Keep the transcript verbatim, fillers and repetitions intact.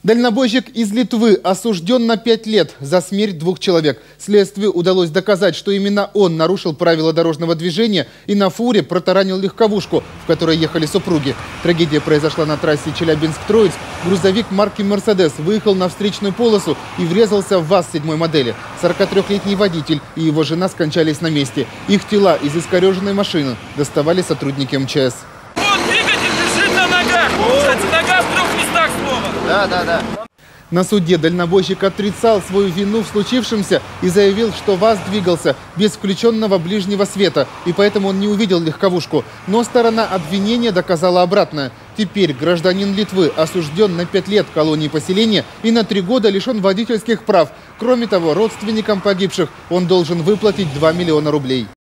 Дальнобойщик из Литвы осужден на пять лет за смерть двух человек. Следствию удалось доказать, что именно он нарушил правила дорожного движения и на фуре протаранил легковушку, в которой ехали супруги. Трагедия произошла на трассе Челябинск-Троицк. Грузовик марки «Мерседес» выехал на встречную полосу и врезался в ВАЗ седьмой модели. сорокатрёхлетний водитель и его жена скончались на месте. Их тела из искореженной машины доставали сотрудники эм че эс. Вот двигатель лежит на ногах. Кстати, нога в трех местах снова. Да, да, да. На суде дальнобойщик отрицал свою вину в случившемся и заявил, что ВАЗ двигался без включенного ближнего света, и поэтому он не увидел легковушку. Но сторона обвинения доказала обратное. Теперь гражданин Литвы осужден на пять лет колонии поселения и на три года лишен водительских прав. Кроме того, родственникам погибших он должен выплатить два миллиона рублей.